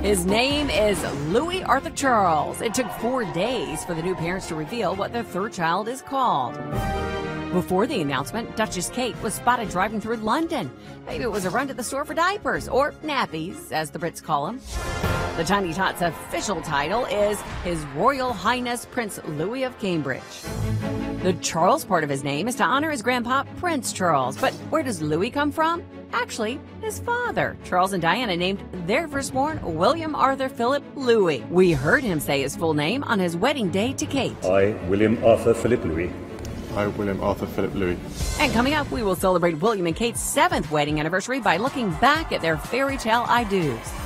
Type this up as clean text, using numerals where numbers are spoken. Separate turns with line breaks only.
His name is Louis Arthur Charles. It took 4 days for the new parents to reveal what their third child is called. Before the announcement, Duchess Kate was spotted driving through London. Maybe it was a run to the store for diapers, or nappies, as the Brits call them. The Tiny Tot's official title is His Royal Highness Prince Louis of Cambridge. The Charles part of his name is to honor his grandpa, Prince Charles. But where does Louis come from? Actually, his father. Charles and Diana named their firstborn William Arthur Philip Louis. We heard him say his full name on his wedding day to Kate.
I, William Arthur Philip Louis.
I, William Arthur Philip Louis.
And coming up, we will celebrate William and Kate's 7th wedding anniversary by looking back at their fairy tale I-dos.